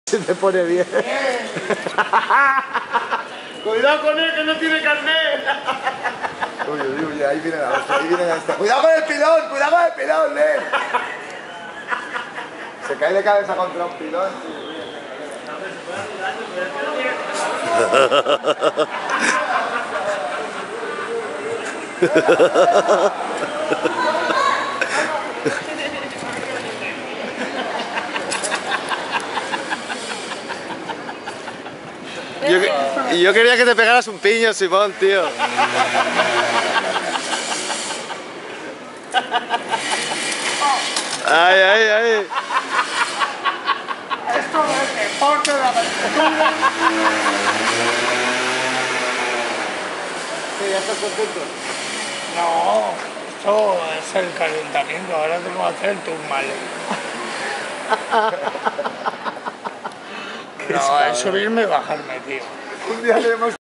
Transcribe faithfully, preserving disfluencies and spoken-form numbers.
Se te pone bien. Cuidado con él que no tiene carnet. Uy, uy, uy, ahí viene la hostia, ahí viene la hostia. Cuidado con el pilón, cuidado con el pilón, Len. Se cae de cabeza contra un pilón, tío. Yo, yo quería que te pegaras un piño, Simón, tío. Ay, ay, ay. Esto es deporte de aventura. Sí, ¿ya estás contento? No, esto es el calentamiento. Ahora tengo que hacer el turmal. No, es subirme y bajarme, tío. Un día le hemos